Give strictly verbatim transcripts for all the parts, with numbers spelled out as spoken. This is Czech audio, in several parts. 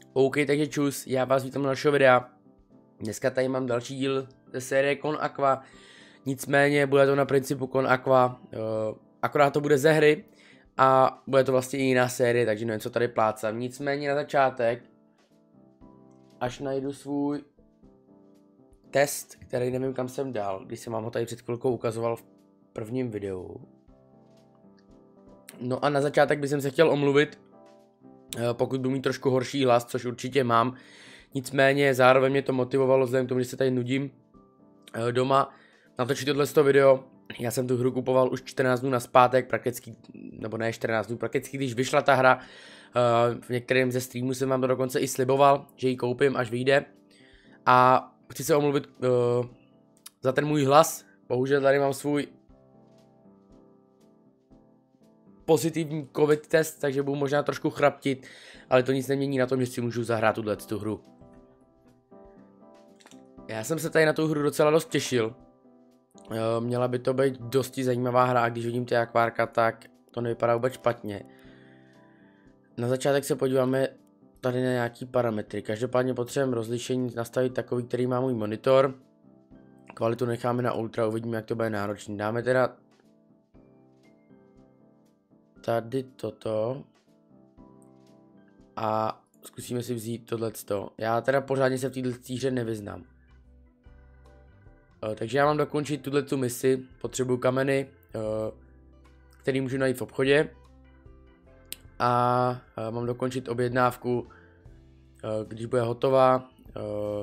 OK, takže čus, já vás vítám na dalšího videa. Dneska tady mám další díl ze série Con Aqua. Nicméně bude to na principu Con Aqua, uh, akorát to bude ze hry a bude to vlastně i jiná série, takže nevím, co tady plácám. Nicméně na začátek, až najdu svůj test, který nevím, kam jsem dal, když jsem vám ho tady před chvilkou ukazoval v prvním videu. No a na začátek bych se chtěl omluvit, pokud budu mít trošku horší hlas, což určitě mám. Nicméně zároveň mě to motivovalo, vzhledem k tomu, že se tady nudím doma natočit tohle video. Já jsem tu hru kupoval už čtrnáct dnů nazpátek, prakticky, nebo ne čtrnáct dnů, prakticky když vyšla ta hra. V některém ze streamů jsem vám to dokonce i sliboval, že ji koupím, až vyjde. A chci se omluvit uh, za ten můj hlas. Bohužel tady mám svůj pozitivní covid test, takže budu možná trošku chraptit, ale to nic nemění na tom, že si můžu zahrát tuhle tu hru. Já jsem se tady na tu hru docela dost těšil. Měla by to být dosti zajímavá hra a když vidím ty akvárka, tak to nevypadá vůbec špatně. Na začátek se podíváme tady na nějaký parametry. Každopádně potřebujeme rozlišení nastavit takový, který má můj monitor. Kvalitu necháme na ultra, uvidíme, jak to bude náročný. Dáme teda tady toto a zkusíme si vzít tohleto. Já teda pořádně se v této hře nevyznám. Uh, takže já mám dokončit tuto misi, potřebuju kameny, uh, který můžu najít v obchodě. A uh, mám dokončit objednávku, uh, když bude hotová. Uh,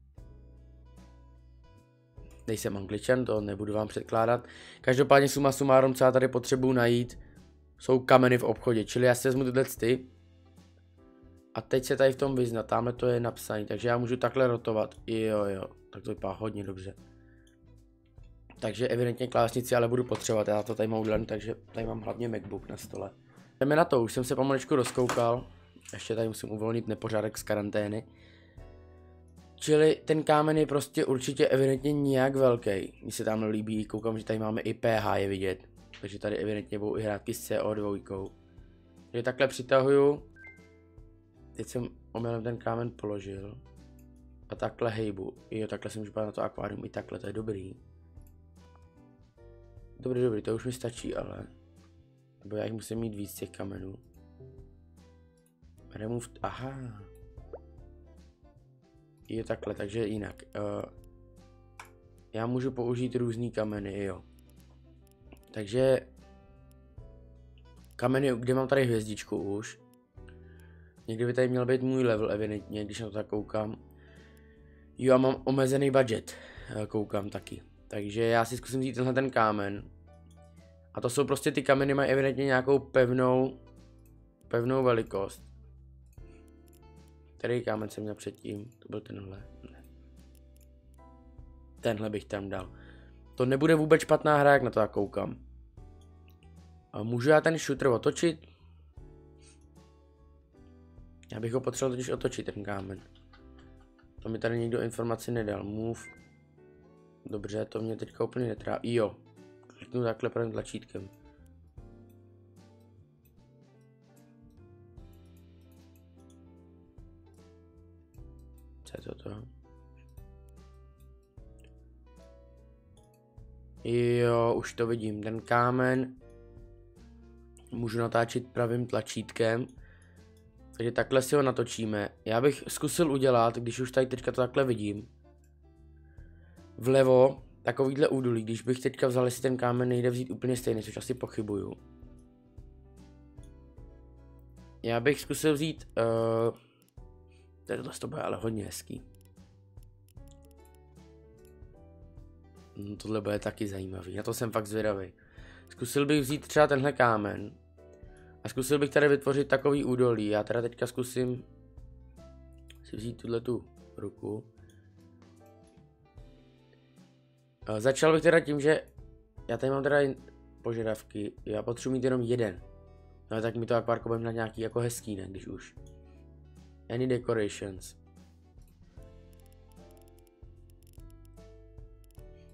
nejsem Angličan, to nebudu vám předkládat. Každopádně suma sumárum, co já tady potřebuju najít, jsou kameny v obchodě, čili já si vezmu tyhle ty. A teď se tady v tom vyznat, tamhle to je napsané, takže já můžu takhle rotovat. Jo jo, tak to vypadá hodně dobře. Takže evidentně klávesnici ale budu potřebovat, já to tady mám udělaný, takže tady mám hlavně MacBook na stole. Jdeme na to, už jsem se pomalečku rozkoukal, ještě tady musím uvolnit nepořádek z karantény. Čili ten kámen je prostě určitě evidentně nějak velký, mně se tam líbí, koukám, že tady máme i pH je vidět, takže tady evidentně budou i hrátky s C O dva. Takže takhle přitahuju, teď jsem omylem ten kámen položil a takhle hejbu, jo, takhle jsem můžu na to akvárium i takhle, to je dobrý. Dobrý, dobrý, to už mi stačí, ale nebo já jich musím mít víc těch kamenů. Remove, aha. Je takhle, takže jinak. Uh, já můžu použít různý kameny, jo. Takže kameny, kde mám tady hvězdičku už. Někdy by tady měl být můj level, evidentně, když na to tak koukám. Jo, a mám omezený budget, koukám taky. Takže já si zkusím vzít tenhle ten kámen. A to jsou prostě ty kameny, mají evidentně nějakou pevnou, pevnou velikost. Který kámen jsem měl předtím? To byl tenhle. Ne. Tenhle bych tam dal. To nebude vůbec špatná hra, jak na to já koukám. A můžu já ten shooter otočit? Já bych ho potřeboval totiž otočit, ten kámen. To mi tady nikdo informaci nedal. Move. Dobře, to mě teďka úplně netrápí. Jo. Kliknu takhle pravým tlačítkem. Co je toto? Jo, už to vidím. Ten kámen můžu natáčet pravým tlačítkem. Takže takhle si ho natočíme. Já bych zkusil udělat, když už tady teďka to takhle vidím, vlevo takovýhle údolí, když bych teďka vzal, jestli ten kámen nejde vzít úplně stejný, což asi pochybuju. Já bych zkusil vzít, uh, tohle to bude ale hodně hezký. No, tohle bude taky zajímavý, na to jsem fakt zvědavý. Zkusil bych vzít třeba tenhle kámen a zkusil bych tady vytvořit takový údolí. Já teda teďka zkusím si vzít tuhle tu ruku. Začal bych teda tím, že já tady mám teda požadavky, já potřebuji mít jenom jeden. No tak mi to akvárko bude na nějaký jako hezký, ne, když už. Any decorations.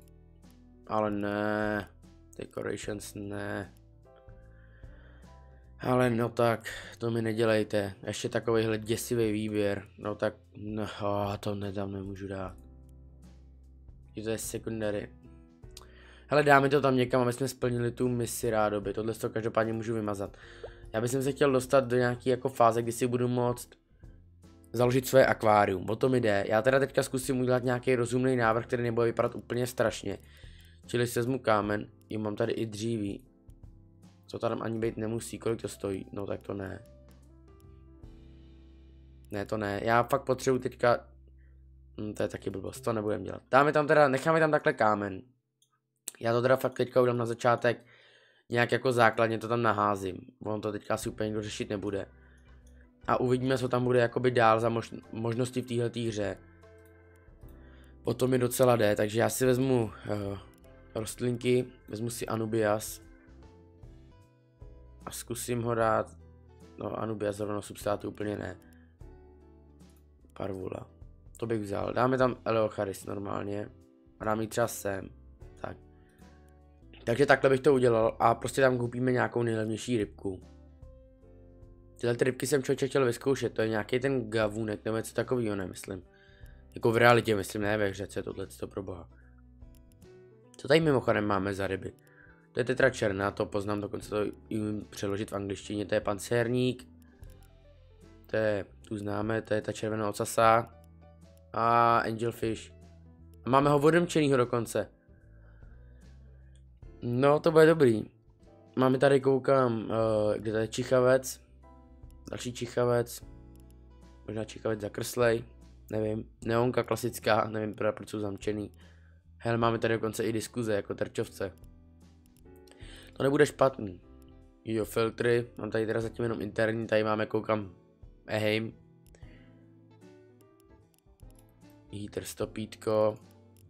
Ale ne, decorations ne. Ale no tak, to mi nedělejte. Ještě takovýhle děsivý výběr. No tak, no, to nedám, nemůžu dát. To je secondary. Hele, dáme to tam někam, aby jsme splnili tu misi rádoby. Tohle to každopádně můžu vymazat. Já bych se chtěl dostat do nějaký jako fáze, kdy si budu moct založit své akvárium. O to mi jde. Já teda teďka zkusím udělat nějaký rozumný návrh, který nebude vypadat úplně strašně. Čili si vezmu kámen. Jo, mám tady i dříví. Co tam ani být nemusí, kolik to stojí? No tak to ne. Ne, to ne. Já fakt potřebuji teďka... Hm, to je taky blbost, to nebudem dělat. Dáme tam teda, necháme tam takhle kámen. Já to teda fakt teďka udám na začátek nějak jako základně to tam naházím. On to teďka asi úplně nikdo řešit nebude. A uvidíme, co tam bude jakoby dál za mož možnosti v téhletý hře. O to mi docela jde, takže já si vezmu uh, rostlinky, vezmu si Anubias. A zkusím ho dát, no Anubias zrovna substrátu úplně ne. Parvula. To bych vzal. Dáme tam Eleocharis normálně. A dám ji třeba sem. Tak. Takže takhle bych to udělal a prostě tam koupíme nějakou nejlevnější rybku. Tyhle ty rybky jsem člověče chtěl vyzkoušet, to je nějaký ten gavunek nebo něco takového, nemyslím. Jako v realitě myslím, ne ve hře, co je tohle, to pro boha. Co tady mimochodem máme za ryby? To je tetra černá, to poznám, dokonce to jim přeložit v angličtině, to je pancérník. To je, tu známe, to je ta červená ocasa. A angelfish. A máme ho vodemčenýho dokonce. No, to bude dobrý. Máme tady, koukám, uh, kde tady je čichavec. Další čichavec. Možná čichavec zakrslej. Nevím. Neonka klasická, nevím proč jsou zamčený. Hele, máme tady dokonce i diskuze, jako terčovce. To nebude špatný. Jo, filtry. Mám tady teda zatím jenom interní, tady máme, koukám, Eheim. Heater stopítko.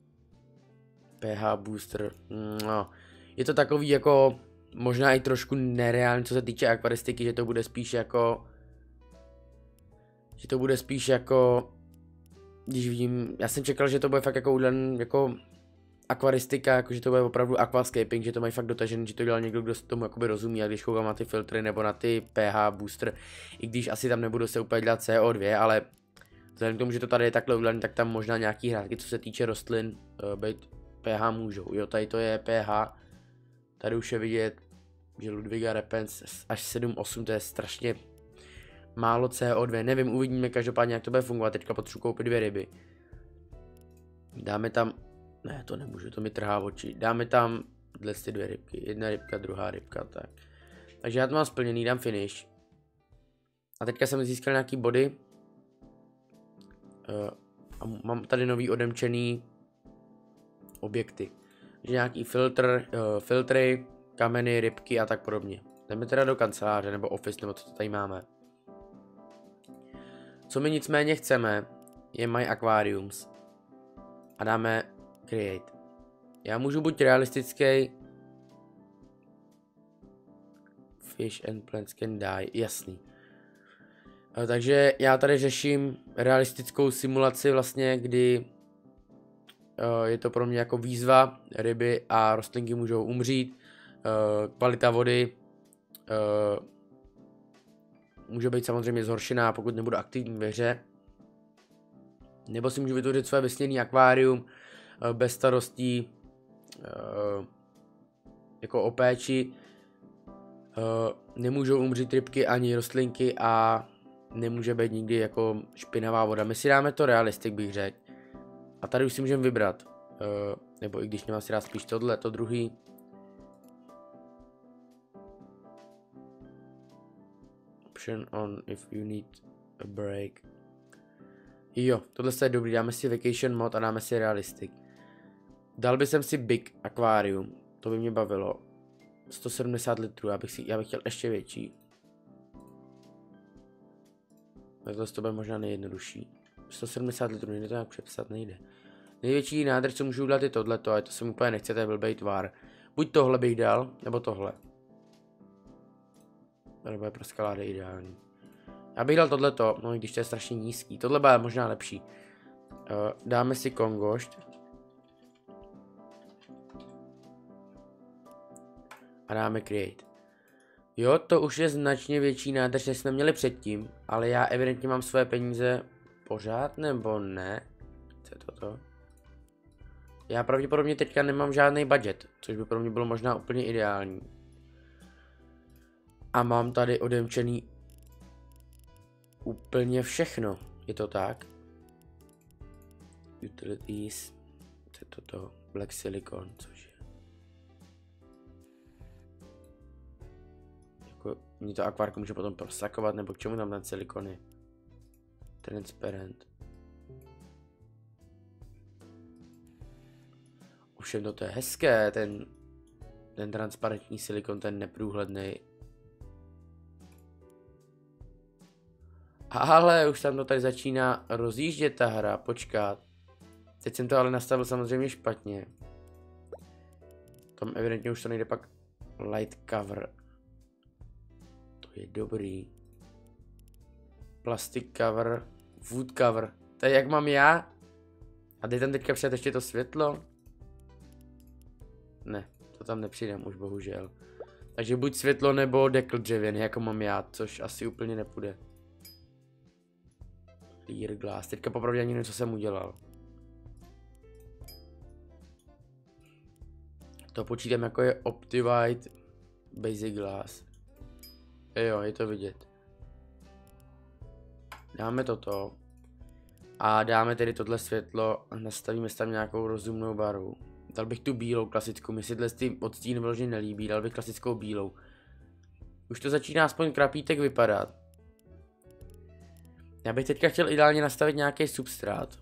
pH booster. No. Je to takový jako možná i trošku nereálně, co se týče akvaristiky, že to bude spíš jako že to bude spíš jako když vidím, já jsem čekal, že to bude fakt jako udělaný jako akvaristika, jako že to bude opravdu aquascaping, že to mají fakt dotažený, že to dělal někdo, kdo tomu jakoby rozumí, a když koukám na ty filtry nebo na ty pH booster, i když asi tam nebudu se úplně dělat C O dva, ale vzhledem k tomu, že to tady je takhle udělané, tak tam možná nějaký hrátky, co se týče rostlin, uh, být pH můžou. Jo, tady to je pH, tady už je vidět, že Ludwiga Repens až sedm osm, to je strašně málo C O dva, nevím, uvidíme každopádně, jak to bude fungovat, teďka potřebuji koupit dvě ryby. Dáme tam, ne, to nemůžu, to mi trhá oči, dáme tam dle ty dvě rybky, jedna rybka, druhá rybka, tak. Takže já to mám splněný, dám finish. A teďka jsem získal nějaký body. Uh, a mám tady nový odemčený objekty. Takže nějaký filtr, uh, filtry, kameny, rybky a tak podobně. Jdeme teda do kanceláře nebo office, nebo co tady máme. Co my nicméně chceme, je My Aquariums. A dáme Create. Já můžu buď realistický. Fish and plants can die, jasný. Uh, takže já tady řeším realistickou simulaci vlastně, kdy uh, je to pro mě jako výzva, ryby a rostlinky můžou umřít, uh, kvalita vody uh, může být samozřejmě zhoršená, pokud nebudu aktivní ve hře, nebo si můžu vytvořit své vysněné akvárium uh, bez starostí uh, jako o péči. Uh, nemůžou umřít rybky ani rostlinky a nemůže být nikdy jako špinavá voda. My si dáme to realistik, bych řekl. A tady už si můžeme vybrat. Uh, nebo i když nemám si dát spíš tohle, to druhý. Option on if you need a break. Jo, tohle je dobrý, dáme si vacation mod a dáme si realistik. Dal bych si big aquarium, to by mě bavilo. sto sedmdesát litrů, já bych, si, já bych chtěl ještě větší. Takhle to bude možná nejjednodušší. sto sedmdesát litrů, nejde to nějak přepsat, nejde. Největší nádrž, co můžu udělat, je tohleto, ale to se mi úplně nechce, to je blbej tvar. Buď tohle bych dal, nebo tohle. To bude pro skalády ideální. Já bych dal tohleto, no i když to je strašně nízký. Tohle bude možná lepší. Uh, dáme si kongošť. A dáme create. Jo, to už je značně větší nádrž, než jsme měli předtím, ale já evidentně mám své peníze pořád, nebo ne? Co je toto? Já pravděpodobně teďka nemám žádný budget, což by pro mě bylo možná úplně ideální. A mám tady odemčený úplně všechno, je to tak? Utilities, co je toto? Black Silicon, což je? Jako, mě to akvárko může potom prosakovat, nebo k čemu tam ten silikon je? Transparent. Ovšem to je hezké, ten, ten transparentní silikon, ten neprůhledný. Ale už tam to tady začíná rozjíždět ta hra, počkat. Teď jsem to ale nastavil samozřejmě špatně. Tam evidentně už to nejde pak light cover. To je dobrý. Plastic cover, wood cover. To je jak mám já. A jde tam teďka přidat ještě to světlo? Ne, to tam nepřidám už bohužel. Takže buď světlo nebo dekl dřevěný, jako mám já, což asi úplně nepůjde. Clear glass, teďka popravdě ani nevím, co jsem udělal. To počítám jako je Optivite Basic Glass. Jo, je to vidět. Dáme toto. A dáme tedy tohle světlo a nastavíme tam nějakou rozumnou barvu. Dal bych tu bílou klasickou, mi si tyhle ty odstín vyloženě nelíbí, dal bych klasickou bílou. Už to začíná aspoň krapítek vypadat. Já bych teďka chtěl ideálně nastavit nějaký substrát.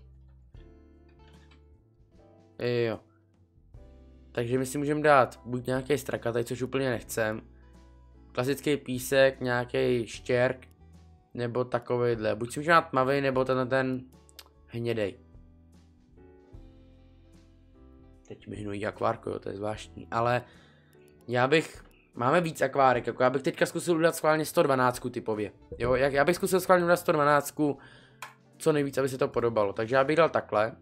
Jo. Takže my si můžeme dát buď nějaký strakatej, což úplně nechcem. Klasický písek, nějaký štěrk, nebo takovýhle. Buď si můžeme dát tmavý, nebo ten ten hnědej. Teď mi hnují akvárko, jo, to je zvláštní. Ale já bych, máme víc akvárek, jako já bych teďka zkusil udělat schválně sto dvanáct typově. Jo, jak, já bych zkusil schválně udělat sto dvanáct, co nejvíc, aby se to podobalo. Takže já bych dal takhle.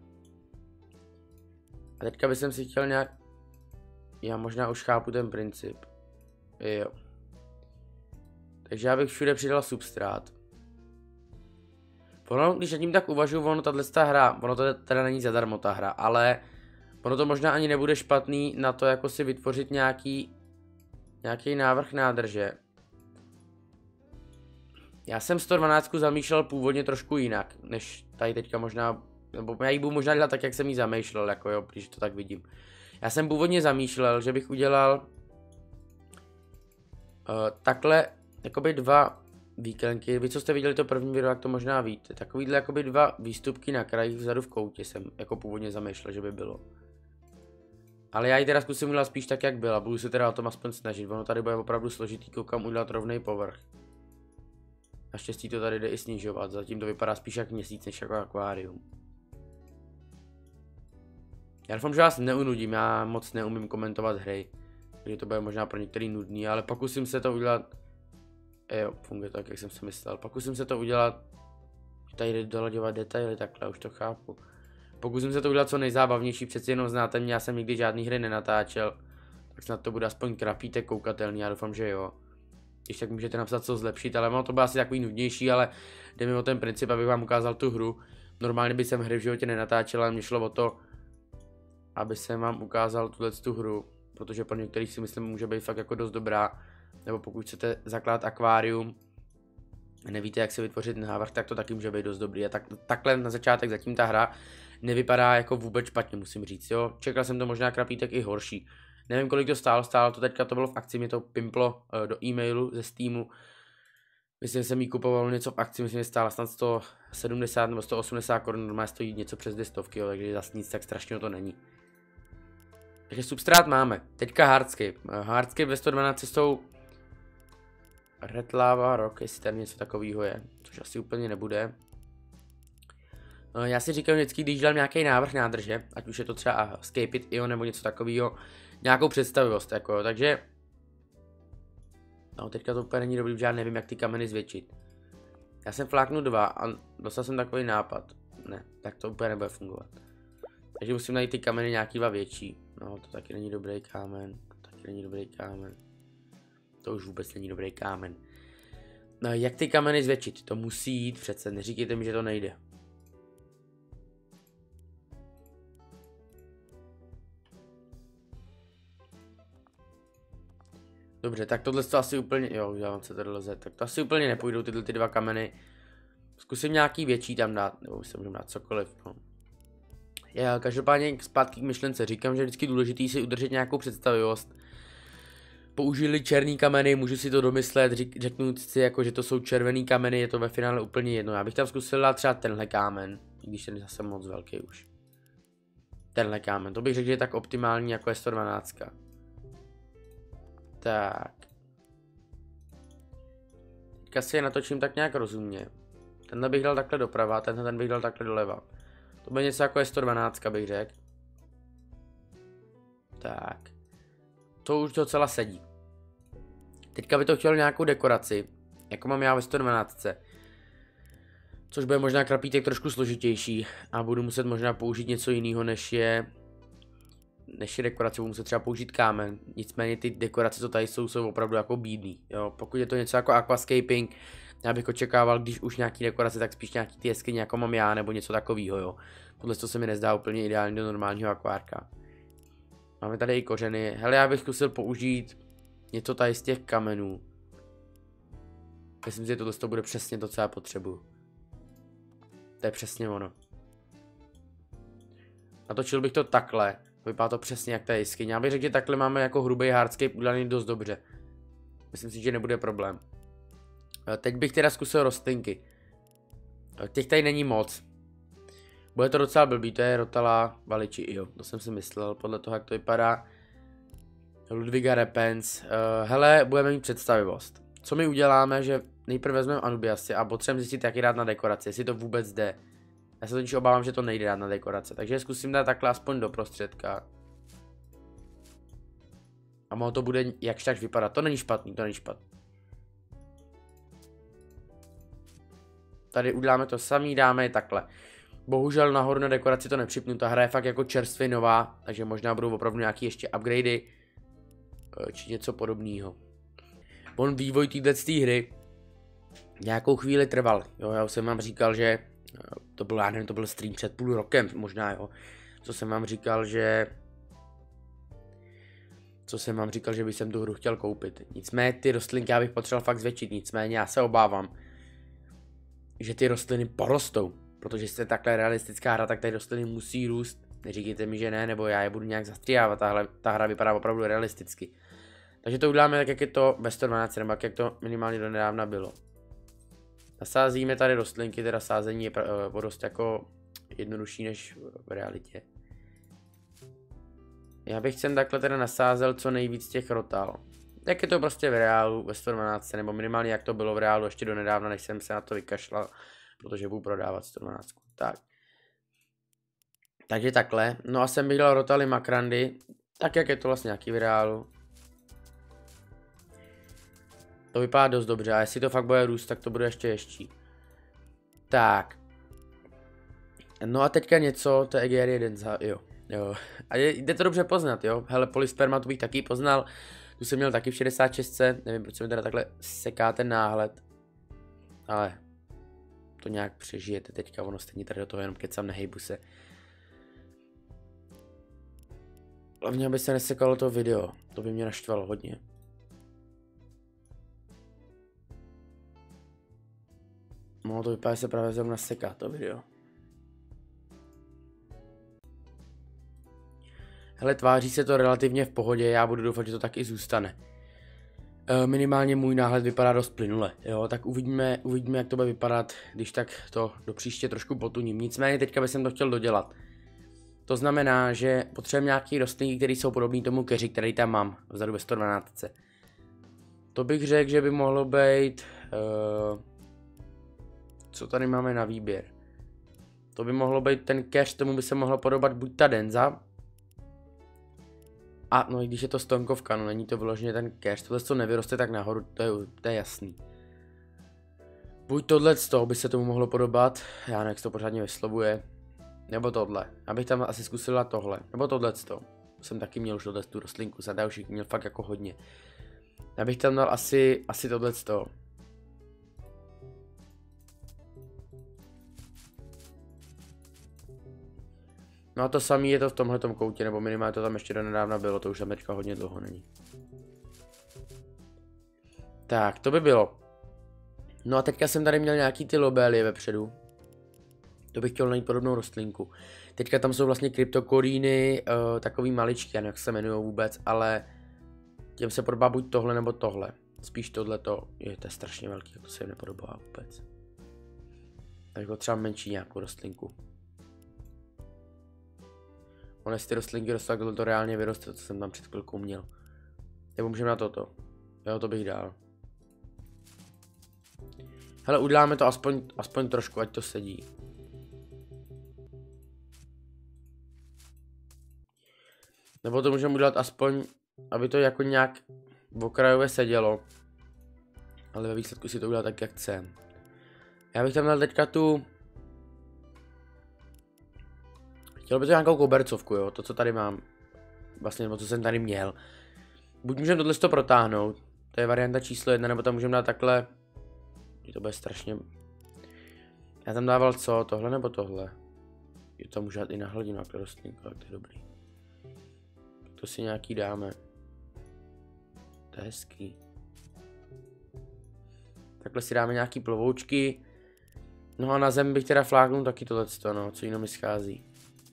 A teďka bych si chtěl nějak, já možná už chápu ten princip. Jo. Takže já bych všude přidal substrát. Ono, když nad tím tak uvažuji, ono tato hra, ono to teda není zadarmo ta hra, ale ono to možná ani nebude špatný na to, jako si vytvořit nějaký, nějaký návrh nádrže. Já jsem sto dvanáct zamýšlel původně trošku jinak, než tady teďka možná, nebo já ji budu možná dělat tak, jak jsem ji zamýšlel, jako jo, když to tak vidím. Já jsem původně zamýšlel, že bych udělal uh, takhle, jakoby dva výklenky. Vy, co jste viděli to první video, tak to možná víte. Takovýhle jakoby dva výstupky na krajích vzadu v koutě jsem jako původně zamýšlel, že by bylo. Ale já ji teda zkusím udělat spíš tak, jak byla. Budu se teda o tom aspoň snažit. Ono tady bude opravdu složitý, koukám udělat rovný povrch. Naštěstí to tady jde i snižovat. Zatím to vypadá spíš jak měsíc, než jako akvárium. Já doufám, že vás neunudím, já moc neumím komentovat hry. Takže to bude možná pro některý nudný, ale pokusím se to udělat. Jo, funguje to tak, jak jsem si myslel. Pokusím se to udělat. Tady jde dolaďovat detaily, takhle už to chápu. Pokusím se to udělat co nejzábavnější, přeci jenom znáte mě, já jsem nikdy žádný hry nenatáčel. Tak snad to bude aspoň krapítek koukatelný, já doufám, že jo. Když tak můžete napsat, co zlepšit, ale ono to bylo asi takový nudnější, ale jde mi o ten princip, abych vám ukázal tu hru. Normálně by jsem hry v životě nenatáčel, ale mě šlo o to, aby jsem vám ukázal tuhle tu hru, protože pro některý si myslím může být fakt jako dost dobrá. Nebo pokud chcete zakládat akvárium a nevíte, jak se vytvořit návrh, tak to taky může být dost dobrý. A tak, takhle na začátek zatím ta hra nevypadá jako vůbec špatně, musím říct, jo. Čekal jsem to možná krapítek i horší. Nevím, kolik to stálo, stálo to teďka, to bylo v akci, mě to pimplo uh, do e-mailu ze Steamu. Myslím, že jsem jí kupoval něco v akci, myslím, že stála snad sto sedmdesát nebo sto osmdesát korun, normálně stojí něco přes dvě stovky, jo, takže zase nic tak strašného to není. Takže substrát máme, teďka hardscape. Hardscape ve sto dvanáct jsou Red Lava Rock, jestli tam něco takového je, což asi úplně nebude. Já si říkám vždycky, když dělám nějaký návrh nádrže, ať už je to třeba Escape It I O nebo něco takového, nějakou představivost, jako, takže no teďka to úplně není dobrý, protože já nevím, jak ty kameny zvětšit. Já jsem fláknu dva a dostal jsem takový nápad, ne, tak to úplně nebude fungovat. Takže musím najít ty kameny nějaký dva větší, no to taky není dobrý kámen, to taky není dobrý kámen. To už vůbec není dobrý kámen. No, jak ty kameny zvětšit? To musí jít přece, neříkejte mi, že to nejde. Dobře, tak tohle to asi úplně, jo, udělám se tady leze, tak to asi úplně nepůjdou tyhle ty dva kameny. Zkusím nějaký větší tam dát, nebo si můžeme dát cokoliv, no. Já každopádně zpátky k myšlence, říkám, že je vždycky důležitý si udržet nějakou představivost. Použili černý kameny, můžu si to domyslet, řek, řeknu si jako, že to jsou červený kameny, je to ve finále úplně jedno. Já bych tam zkusil dát třeba tenhle kámen, i když ten je zase moc velký už. Tenhle kámen, to bych řekl, že je tak optimální jako je sto dvanáct. Tak. Teďka si je natočím tak nějak rozumně. Tenhle bych dal takhle doprava, tenhle ten bych dal takhle doleva. To bude něco jako je sto dvanáct, bych řekl. Tak. To už docela sedí. Teďka by to chtělo nějakou dekoraci, jako mám já ve sto dvanáct. Což bude možná krapítek trošku složitější a budu muset možná použít něco jiného, než je než je dekorace, budu muset třeba použít kámen. Nicméně ty dekorace, co tady jsou, jsou opravdu jako bídný. Jo? Pokud je to něco jako aquascaping, já bych očekával, když už nějaký dekorace, tak spíš nějaký ty jeskyně, jako mám já, nebo něco takového, jo. Tohle to se mi nezdá úplně ideální do normálního akvárka. Máme tady i kořeny. Hele, já bych zkusil použít něco tady z těch kamenů. Myslím si, že tohle to bude přesně to, co já potřebuju. To je přesně ono. Natočil bych to takhle. Vypadá to přesně jak ta jeskyně. Já bych řekl, že takhle máme jako hrubý hardscape udělaný dost dobře. Myslím si, že nebude problém. Teď bych teda zkusil rostlinky. Těch tady není moc. Bude to docela blbý, to je Rotala Valiči, jo, to jsem si myslel, podle toho, jak to vypadá. Ludviga Repens. Uh, hele, budeme mít představivost. Co my uděláme, že nejprve vezmeme Anubiasy a potřebujeme zjistit, jak je dát na dekoraci, jestli to vůbec jde. Já se totiž obávám, že to nejde dát na dekorace, takže zkusím dát takhle aspoň do prostředka. A mohlo to bude jakž tak vypadat, to není špatný, to není špatný. Tady uděláme to samý, dáme je takhle. Bohužel nahoru na dekoraci to nepřipnu, ta hra je fakt jako čerstvě nová, takže možná budou opravdu nějaký ještě upgradey, či něco podobného. On vývoj této hry nějakou chvíli trval, jo, já už jsem vám říkal, že to byl, já nevím, to byl stream před půl rokem, možná, jo, co jsem vám říkal, že co jsem vám říkal, že bych jsem tu hru chtěl koupit. Nicméně ty rostlinky já bych potřeboval fakt zvětšit, nicméně já se obávám, že ty rostliny porostou, protože jste takhle realistická hra, tak tady rostliny musí růst. Neříkejte mi, že ne, nebo já je budu nějak zastříhávat, tahle, ta hra vypadá opravdu realisticky. Takže to uděláme tak, jak je to ve sto dvanáct, nebo jak to minimálně do nedávna bylo. Nasázíme tady rostlinky, teda sázení je uh, dost jako jednodušší než v realitě. Já bych sem takhle teda nasázel co nejvíc těch rotal. Jak je to prostě v reálu ve sto dvanáct, nebo minimálně jak to bylo v reálu ještě do nedávna, než jsem se na to vykašlal, protože budu prodávat sto dvanáct. Tak. Takže takhle. No a jsem bych dal rotaly makrandy, tak jak je to vlastně nějaký v reálu. To vypadá dost dobře, a jestli to fakt bude růst, tak to bude ještě ještě. Tak. No a teďka něco, to je E G R jeden za, jo, jo. A je, jde to dobře poznat, jo. Hele, polysperma tu bych taky poznal. Tu jsem měl taky v šedesát šest, nevím, proč se mi teda takhle seká ten náhled. Ale to nějak přežijete teďka, ono stejně tady do toho jenom kecam, nehejbu se. Hlavně, aby se nesekalo to video, to by mě naštvalo hodně. No to vypadá, že se právě zrovna seká to video. Hele, tváří se to relativně v pohodě, já budu doufat, že to tak i zůstane. E, minimálně můj náhled vypadá dost plynule, jo, tak uvidíme, uvidíme, jak to bude vypadat, když tak to do příště trošku potuním. Nicméně teďka bych to chtěl dodělat. To znamená, že potřebujeme nějaký rostliny, které jsou podobné tomu keři, který tam mám vzadu ve sto dvanáct. To bych řekl, že by mohlo být... Uh, co tady máme na výběr? To by mohlo být ten keř, tomu by se mohlo podobat buď ta denza. A no i když je to stonkovka, no není to vyloženě ten keř, tohle co nevyroste tak nahoru, to je, to je jasný. Buď tohle z toho by se tomu mohlo podobat, já nevím, jak to pořádně vyslovuje. Nebo tohle, abych tam asi zkusila tohle, nebo tohle z toho. Jsem taky měl už tohle tu rostlinku, sada už jich měl fakt jako hodně. Já bych tam dal asi, asi tohleto. No a to samé je to v tomhletom koutě, nebo minimálně to tam ještě do nedávna bylo, to už tam teďka hodně dlouho není. Tak, to by bylo. No a teďka jsem tady měl nějaký ty lobelie vepředu. To bych chtěl najít podobnou rostlinku. Teďka tam jsou vlastně kryptokoríny, uh, takový maličký, já nevím, jak se jmenují vůbec, ale těm se podobá buď tohle nebo tohle. Spíš tohleto, je to strašně velký, to se jim nepodobá vůbec. Tak jako třeba menší nějakou rostlinku. Ono jestli ty rostlinky rostou, tak to reálně vyroste, co jsem tam před chvilkou měl. Nebo můžeme na toto. Jo, to bych dal. Hele, uděláme to aspoň, aspoň trošku, ať to sedí. Nebo to můžeme udělat aspoň, aby to jako nějak okrajově sedělo. Ale ve výsledku si to udělat tak, jak chcem. Já bych tam dal teďka tu... Chtěl bych to nějakou kobercovku, jo, to co tady mám. Vlastně, nebo co jsem tady měl. Buď můžeme tohle to protáhnout, to je varianta číslo jedna, nebo tam můžeme dát takhle. To bude strašně... Já tam dával co, tohle nebo tohle? Je to může dát i na hladinu, jak rostlinku, tak to je dobrý. To si nějaký dáme. To je hezký. Takhle si dáme nějaký plovoučky. No a na zem bych teda fláknul taky tohleto, no, co jiného mi schází.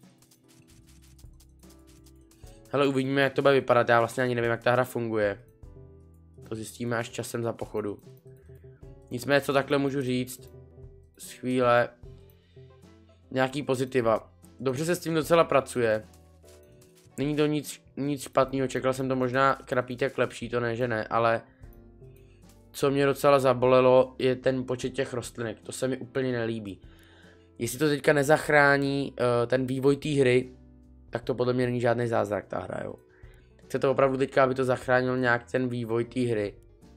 Hele, uvidíme, jak to bude vypadat, já vlastně ani nevím, jak ta hra funguje. To zjistíme až časem za pochodu. Nicméně, co takhle můžu říct, z chvíle, nějaký pozitiva. Dobře se s tím docela pracuje. Není to nic, nic špatného, čekal jsem to možná krapítek lepší, to ne, že ne, ale co mě docela zabolelo, je ten počet těch rostlinek, to se mi úplně nelíbí. Jestli to teďka nezachrání uh, ten vývoj té hry, tak to podle mě není žádný zázrak ta hra, jo. Chce to opravdu teďka, aby to zachránil nějak ten vývoj té hry.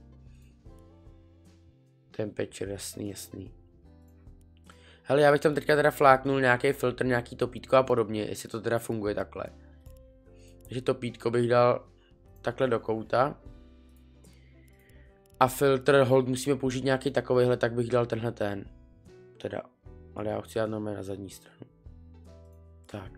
Ten pečer, jasný, jasný. Hele, já bych tam teďka teda fláknul nějaký filtr, nějaký topítko a podobně, jestli to teda funguje takhle. Takže topítko bych dal takhle do kouta. A filtr, hold, musíme použít nějaký takovýhle, tak bych dal tenhle ten. Teda, ale já ho chci dát normálně na zadní stranu. Tak.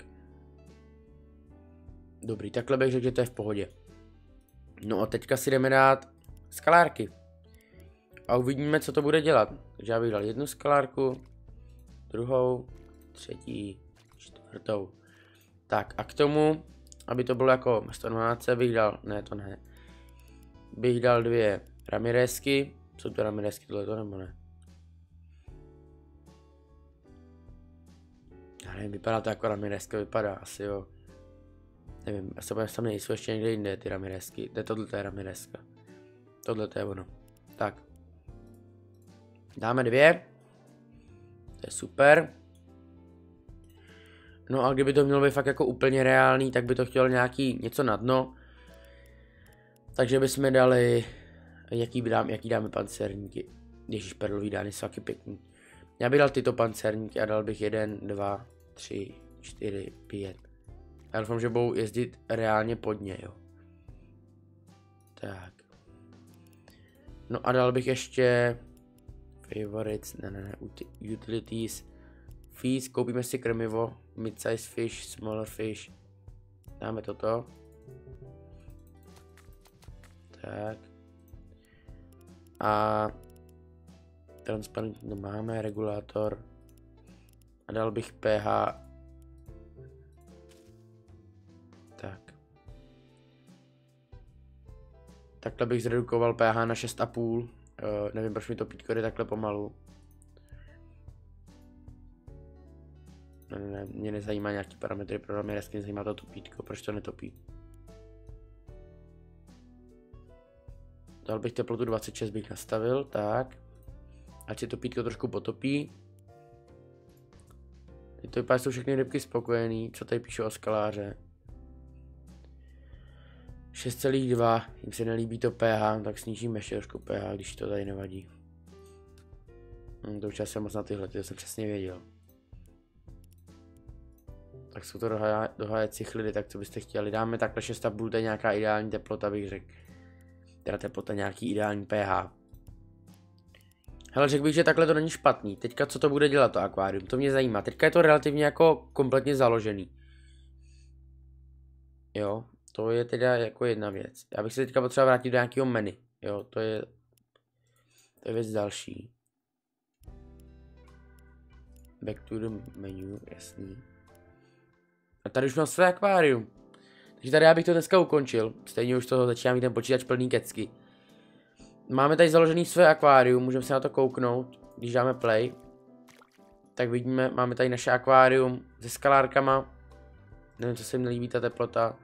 Dobrý, takhle bych řekl, že to je v pohodě. No a teďka si jdeme dát skalárky. A uvidíme, co to bude dělat. Takže já bych dal jednu skalárku, druhou, třetí, čtvrtou. Tak a k tomu, aby to bylo jako sto dvanáct, bych dal, ne to ne, bych dal dvě Ramirezky. Jsou to Ramirezky tohleto nebo ne? Já nevím, vypadá to jako Ramirezka, vypadá asi jo. Nevím, asi tam nejsou ještě někde jinde ty Ramirezky. Tohle to je Ramirezka. Tohle to je ono. Tak. Dáme dvě. To je super. No a kdyby to mělo být fakt jako úplně reálný, tak by to chtělo nějaký něco na dno. Takže bychom dali, jaký, dám, jaký dáme pancerníky. Ježíš, perlový dány jsou taky pěkný. Já bych dal tyto pancerníky a dal bych jeden, dva, tři, čtyři, pět. Já doufám, že budou jezdit reálně pod ně, jo. Tak. No a dal bych ještě favorites, ne, ne, ne, utilities, fees, koupíme si krmivo, mid-size fish, smaller fish, dáme toto. Tak. A transparentní to máme, regulátor. A dal bych pH. Tak. Takhle bych zredukoval pH na šest a půl. Uh, nevím, proč mi to pítko jde takhle pomalu. Ne, ne, ne, mě nezajímá nějaký parametry pro Ramirezky, mě zajímá to topítko, proč to netopí. Dal bych teplotu dvacet šest, bych nastavil, tak. Ať si topítko trošku potopí. Teď to vypadá, jsou všechny rybky spokojený, co tady píšu o skaláře. šest celá dva, jim se nelíbí to pH, tak snížíme ještě trošku pH, když to tady nevadí. Hm, to už já jsem moc na tyhle, to jsem přesně věděl. Tak jsou to dohájecí chlidy, tak co byste chtěli. Dáme takhle šest a půl, to je nějaká ideální teplota, bych řekl. Teda teplota nějaký ideální pH. Hele, řekl bych, že takhle to není špatný. Teďka co to bude dělat to akvárium, to mě zajímá. Teďka je to relativně jako kompletně založený. Jo, to je teda jako jedna věc. Já bych se teďka potřeboval vrátit do nějakého menu. Jo, to je, to je věc další. Back to the menu, jasný. A tady už mám své akvárium. Takže tady já bych to dneska ukončil. Stejně už toho začíná mít ten počítač plný kecky. Máme tady založený své akvárium, můžeme se na to kouknout. Když dáme play, tak vidíme, máme tady naše akvárium se skalárkama. Nevím, co se jim nelíbí ta teplota.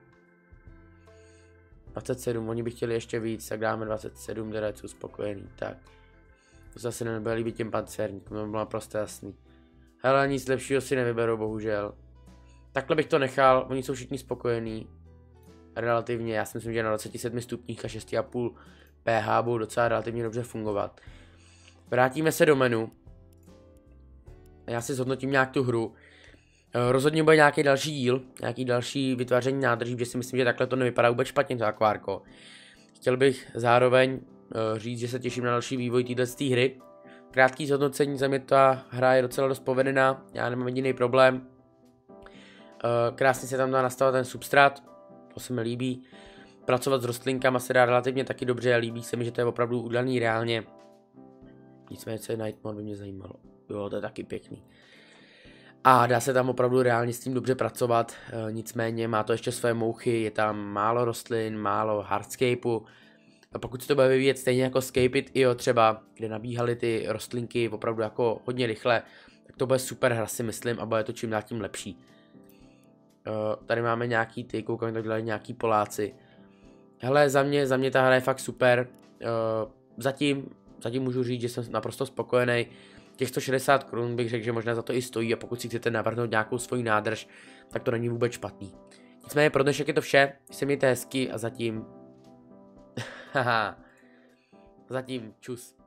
dvacet sedm, oni by chtěli ještě víc, tak dáme dvacet sedm, teda jsou spokojený, tak. To zase nebude líbit těm pancerníkům, to by bylo naprosto jasný. Hele, nic lepšího si nevyberou, bohužel. Takhle bych to nechal, oni jsou všichni spokojení. Relativně, já si myslím, že na dvaceti sedmi stupních a šest a půl pH budou docela relativně dobře fungovat. Vrátíme se do menu. Já si zhodnotím nějak tu hru. Rozhodně bude nějaký další díl, nějaký další vytváření nádrží, protože si myslím, že takhle to nevypadá vůbec špatně, to akvárko. Chtěl bych zároveň říct, že se těším na další vývoj této hry. Krátký zhodnocení, za mě ta hra je docela dost povedená, já nemám jediný problém. Krásně se tam dá nastavit ten substrát, to se mi líbí. Pracovat s rostlinkama se dá relativně taky dobře a líbí se mi, že to je opravdu udělaný reálně. Nicméně, co je Night Mode, by mě zajímalo. Jo, to je taky pěkný. A dá se tam opravdu reálně s tím dobře pracovat, e, nicméně má to ještě své mouchy, je tam málo rostlin, málo hardscapeu. A pokud se to bude vyvíjet stejně jako Scape It io třeba, kde nabíhaly ty rostlinky opravdu jako hodně rychle, tak to bude super hra, si myslím, a bude to čím dál tím lepší. E, tady máme nějaký ty, koukám, tak dělají nějaký Poláci. Hele, za mě, za mě ta hra je fakt super. E, zatím, zatím můžu říct, že jsem naprosto spokojený. Těch sto šedesát korun bych řekl, že možná za to i stojí, a pokud si chcete navrhnout nějakou svoji nádrž, tak to není vůbec špatný. Nicméně pro dnešek je to vše, se mějte hezky a zatím... Haha. Zatím čus.